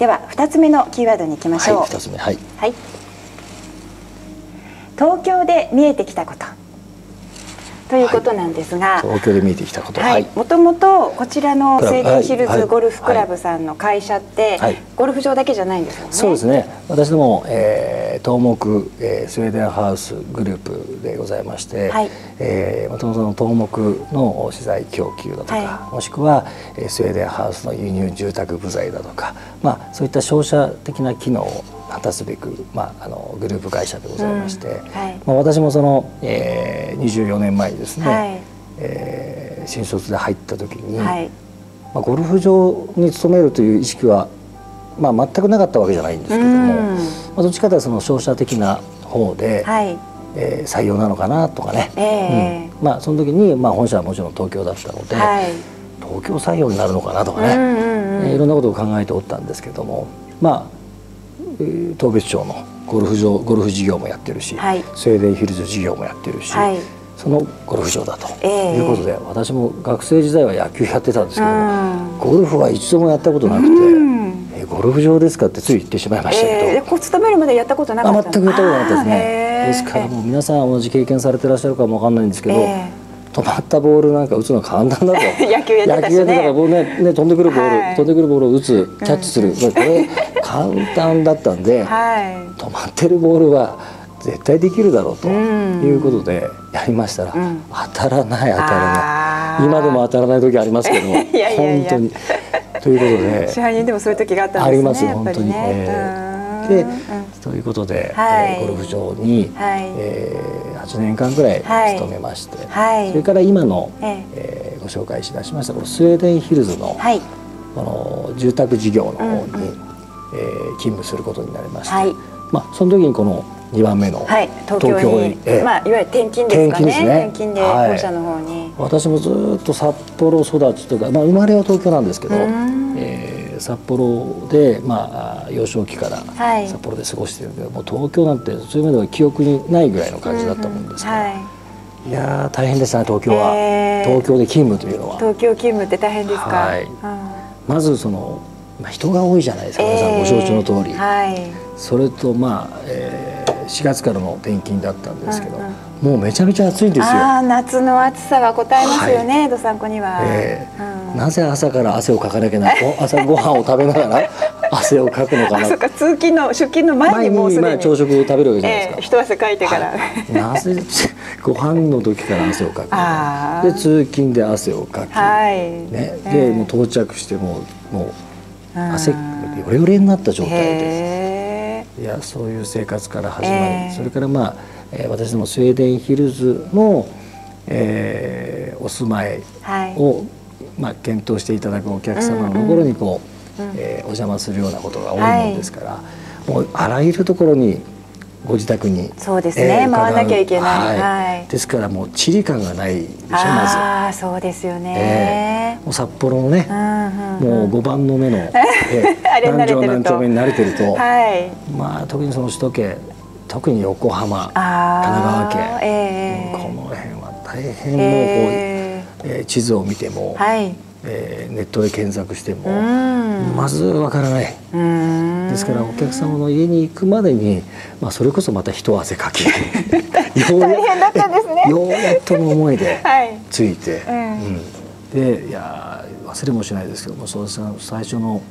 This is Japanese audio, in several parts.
では2つ目のキーワードに行きましょう。 はい、2つ目、はい、 はい、東京で見えてきたことということなんですが、 東京で見えてきたこと、 はい、もともとこちらのセイデンヒルズゴルフクラブさんの会社って、ゴルフ場だけじゃないんですよね。 そうですね。私ども、東木、スウェーデンハウスグループでございまして、もともとの東木の資材供給だとか、もしくはスウェーデンハウスの輸入住宅部材だとか、そういった商社的な機能を果たすべく、グループ会社でございまして、私もその、24年前にですね、新卒で入った時に、ゴルフ場に勤めるという意識は、全くなかったわけじゃないんですけども、どっちかというとその商社的な方で、採用なのかなとかね、その時に、本社はもちろん東京だったので、東京採用になるのかなとかね、いろんなことを考えておったんですけども、当別町のゴルフ事業もやってるし、スウェーデンヒルズ事業もやってるし、そのゴルフ場だということで、私も学生時代は野球やってたんですけども、ゴルフは一度もやったことなくて、ゴルフ場ですかってつい言ってしまいましたけど、 勤めるまでやったことなかった。 全くやったことなかったですね。ですからもう皆さん同じ経験されてらっしゃるかもわかんないんですけど、止まったボールなんか打つの簡単だと。 野球やってたしね。 からボールね、飛んでくるボールを打つ、キャッチする、これ簡単だったんで、止まってるボールは絶対できるだろうということでやりましたら、当たらない今でも当たらない時ありますけども、本当にということで、 支配人でもそういう時があったんですね。 ありますよ本当に。でということで、ゴルフ場に8年間ぐらい勤めまして、それから今のご紹介しだしましたこのスウェーデンヒルズのこの住宅事業の方に勤務することになりまして、その時にこの2番目の東京に、いわゆる転勤ですかね。転勤で本社の方に。私もずっと札幌育ちとか、生まれは東京なんですけど、札幌で幼少期から札幌で過ごしてるんで、もう東京なんてそういう意味では記憶にないぐらいの感じだったもんですから、いや大変でしたね東京は。東京で勤務というのは。 東京勤務って大変ですか。 まずその人が多いじゃないですか、皆さんご承知の通り。それと4月からの転勤だったんですけど、もうめちゃめちゃ暑いんですよ。 夏の暑さは応えますよね、どさんこには。 なぜ朝から汗をかかなきゃな、朝ご飯を食べながら汗をかくのかな。 そうか、出勤の前にもうすでに朝食を食べるわけじゃないですか。 一汗かいてから。 なぜご飯の時から汗をかく。で通勤で汗をかき、でもう到着してもう汗ヨレヨレになった状態です。いやそういう生活から始まり、それから私どもスウェーデンヒルズのお住まいを検討していただくお客様のところにお邪魔するようなことが多いものですから、もうあらゆるところにご自宅にそうですね、回らなきゃいけない。 ですからもう地理感がないでしょまず。そうですよね。 もう札幌のね、もう5番の目の何条何丁目に慣れてると、特にその首都圏、特に横浜、神奈川県、この辺は大変もう地図を見ても、ネットで検索してもまずわからない。ですからお客様の家に行くまでに、それこそまた一汗かきようやっとの思いでついて、でいや忘れもしないですけども、その最初の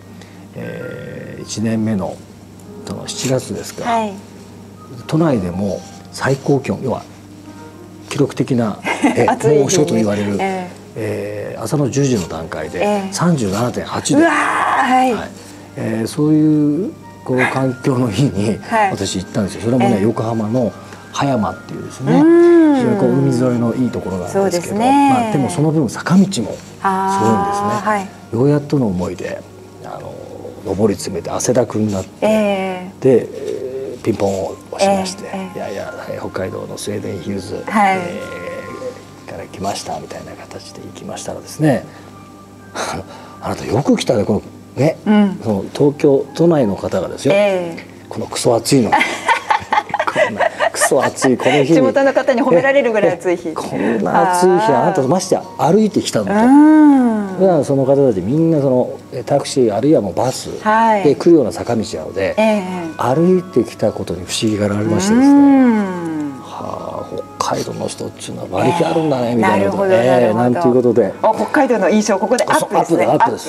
1年目の7月ですか、都内でも最高気温、要は記録的な猛暑と言われる朝の10時の段階で 37.8 度、そういうこの環境の日に私行ったんですよ。それもね、横浜の葉山っていうですね、非常に海沿いのいいところなんですけど、でもその分坂道もすごいんですね。ようやっとの思いで上り詰めて汗だくになって、でピンポンを押しまして「いやいや北海道のスウェーデンヒルズから来ました」みたいな形で行きましたらですね、あなたよく来たね、このね、その東京都内の方がですよ、このクソ暑いのクソ暑いこの日に地元の方に褒められるぐらい暑い日、 こんな暑い日あなたましてや歩いてきたのと。普段その方たちみんなそのタクシーあるいはもうバスで来るような坂道なので、歩いてきたことに不思議がありましてですね、北海道の人っていうのは割り気あるんだねみたいなことで、なんていうことで北海道の印象ここでアップですね。 アップです。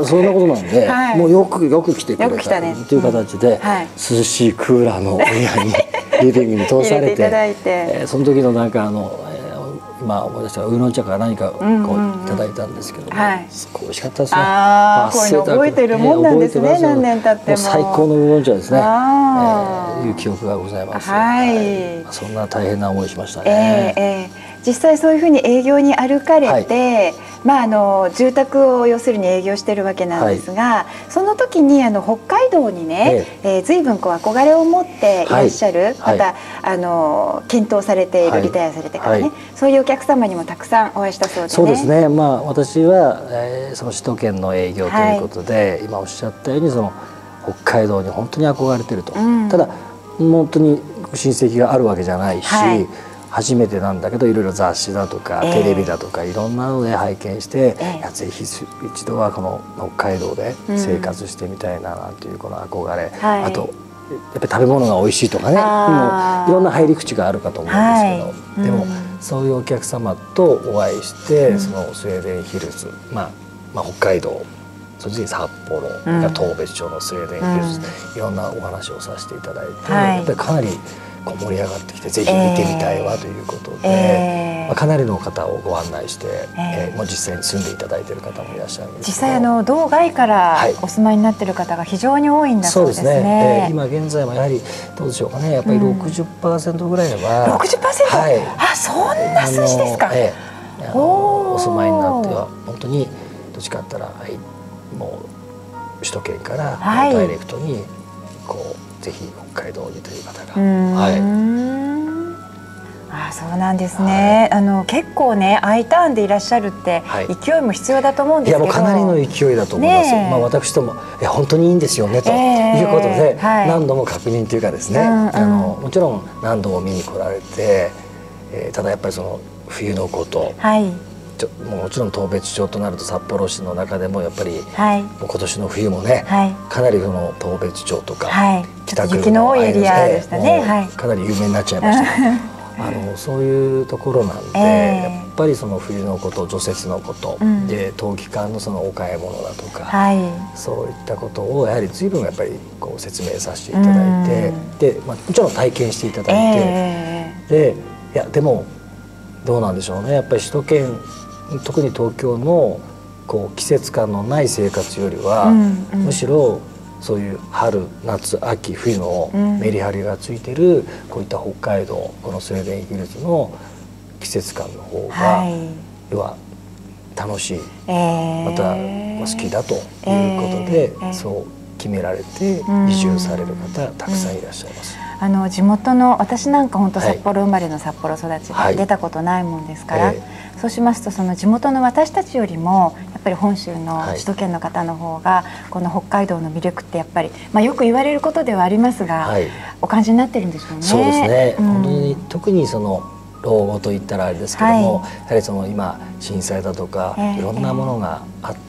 そんなことなんで、もうよく来てくれたっていう形で涼しいクーラーの部屋にリビングに通されて、その時のなんか今思い出したウーロン茶か何かこういただいたんですけど、すごい美味しかったですね。 こういうの覚えてるもんなんですね。何年経っても最高のウーロン茶ですね。いう記憶がございます。そんな大変な思いしましたね。 実際そういうふうに営業に歩かれて、住宅を要するに営業してるわけなんですが、その時に北海道にね、随分憧れを持っていらっしゃる、また検討されている、リタイアされてからね、そういうお客様にもたくさんお会いしたそうでね。 そうですね。私はその首都圏の営業ということで、今おっしゃったようにその北海道に本当に憧れてると。ただ本当に親戚があるわけじゃないし、初めてなんだけどいろいろ雑誌だとかテレビだとかいろんなので拝見して、ぜひ一度はこの北海道で生活してみたいななんていうこの憧れ、あとやっぱり食べ物が美味しいとかね、もういろんな入り口があるかと思うんですけど、でもそういうお客様とお会いして、そのスウェーデンヒルズ、北海道、そして札幌が当別町のスウェーデンヒルズ、いろんなお話をさせていただいて、やっぱりかなり盛り上がってきて、ぜひ見てみたいわということで、かなりの方をご案内して、もう実際に住んでいただいている方もいらっしゃるんですけど、 実際道外からお住まいになっている方が非常に多いんだそうですね。 今現在もやはりどうでしょうかね、やっぱり 60% ぐらいは 60%、そんな数字ですか。 お住まいになっては本当にどっちかって言ったら、もう首都圏からダイレクトにぜひ北海道にという方が。 そうなんですね。結構ね Iターンでいらっしゃるって勢いも必要だと思うんですけど、 いやもうかなりの勢いだと思います。私とも本当にいいんですよねということで何度も確認というかですね、もちろん何度も見に来られて、ただやっぱりその冬のこと、もちろん当別町となると札幌市の中でもやっぱり今年の冬もね、かなりその当別町とか北区の多いエリアでしたね、 かなり有名になっちゃいました。そういうところなんで、やっぱりその冬のこと、除雪のことで冬期間のそのお買い物だとか、そういったことをやはり随分やっぱり説明させていただいて、でもちろん体験していただいて、でもどうなんでしょうね、やっぱり首都圏、特に東京の季節感のない生活よりは、むしろそういう春夏秋冬のメリハリがついてるこういった北海道、このスウェーデンヒルズの季節感の方が要は楽しい、また好きだということで、そう決められて移住される方たくさんいらっしゃいます。 地元の私なんか本当札幌生まれの札幌育ちで出たことないもんですから、そうしますとその地元の私たちよりもやっぱり本州の首都圏の方の方がこの北海道の魅力ってやっぱり、よく言われることではありますが、お感じになってるんでしょうね。 そうですね、本当に特にその老後といったらあれですけども、やはりその今震災だとかいろんなものがあって、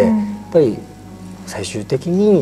やっぱり最終的に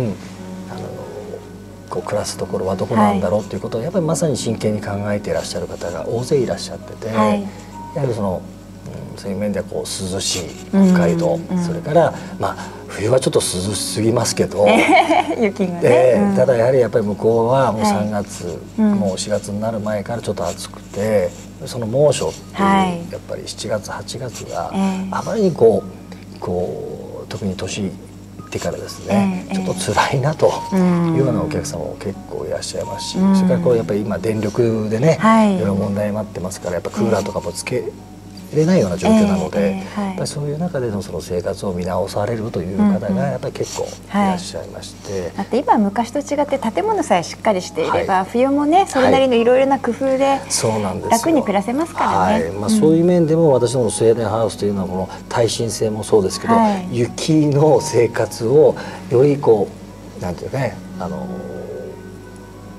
暮らすところはどこなんだろうということをやっぱりまさに真剣に考えていらっしゃる方が大勢いらっしゃってて、やはりそのそういう面では涼しい北海道、それから冬はちょっと涼しすぎますけど雪がね、 ただやはり向こうはもう3月、もう4月になる前からちょっと暑くて、その猛暑っていうやっぱり7月8月があまりに特に年ってからですね、ちょっと辛いなというようなお客様も結構いらっしゃいますし、それからやっぱり今電力でね、いろいろ問題になってますから、やっぱクーラーとかもつけれないような状況なので、やっぱりそういう中でのその生活を見直されるという方がやっぱり結構いらっしゃいまして、 だって今は昔と違って建物さえしっかりしていれば、冬もねそれなりのいろいろな工夫で楽に暮らせますからね。 そういう面でも私どものスウェーデンハウスというのはこの耐震性もそうですけど、雪の生活をよりなんていうかね、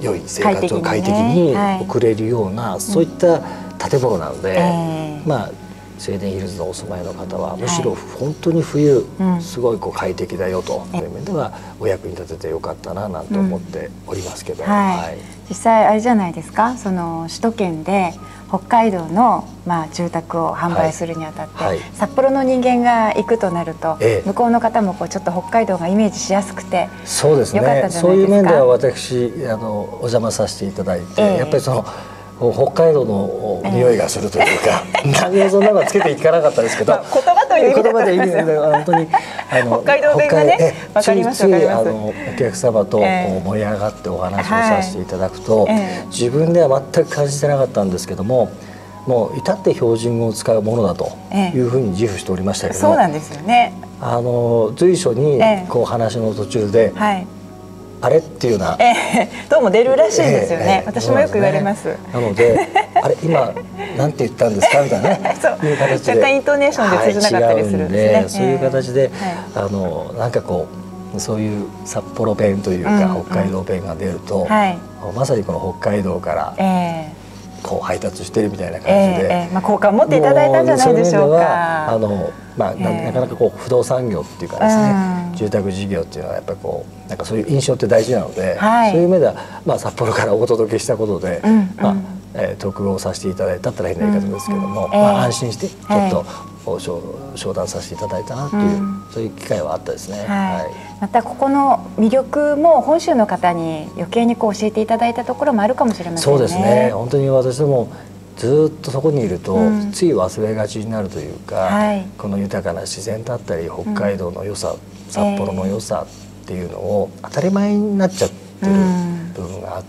良い生活を快適に送れるような、そういった建物なので、まあセイデンヒルズのお住まいの方はむしろ本当に冬すごいこう快適だよという面ではお役に立ててよかったななんて思っておりますけど、 実際あれじゃないですか、その首都圏で北海道の住宅を販売するにあたって、札幌の人間が行くとなると、向こうの方もこうちょっと北海道がイメージしやすくてそうですね、そういう面では私お邪魔させていただいて、やっぱりその北海道の匂いがするというか、何もそんなのはつけていかなかったですけど、 言葉という意味では本当に北海道弁がね、わかりますわかります。 お客様と盛り上がってお話をさせていただくと、自分では全く感じてなかったんですけども、もう至って標準語を使うものだというふうに自負しておりましたけども、 そうなんですよね。 随所にこう話の途中で、あれっていうような、 どうも出るらしいんですよね。私もよく言われます。 なので、あれ今なんて言ったんですかみたいなね、いう形で若干イントネーションで通じなかったりするんですね。 そういう形でなんかこうそういう札幌弁というか北海道弁が出ると、まさにこの北海道からこう配達してるみたいな感じで、 好感を持っていただいたんじゃないでしょうか。 なかなかこう不動産業っていうかですね、住宅事業っていうのはやっぱりこうなんかそういう印象って大事なので、そういう目では札幌からお届けしたことで得をさせていただいたって変な言い方ですけども、安心してちょっと商談させていただいたなっていう、そういう機会はあったですね。 またここの魅力も本州の方に余計にこう教えていただいたところもあるかもしれませんね。 そうですね。本当に私どもずっとそこにいると、つい忘れがちになるというか、この豊かな自然だったり北海道の良さ、札幌の良さっていうのを当たり前になっちゃってる部分があって、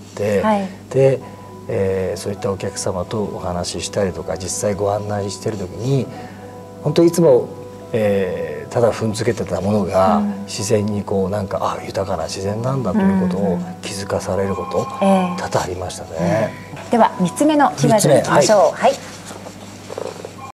で、そういったお客様とお話ししたりとか実際ご案内してる時に本当にいつも、ただ踏んづけてたものが自然にこうなんか豊かな自然なんだということを気づかされること多々ありましたね。 では3つ目のキーワードにいきましょう。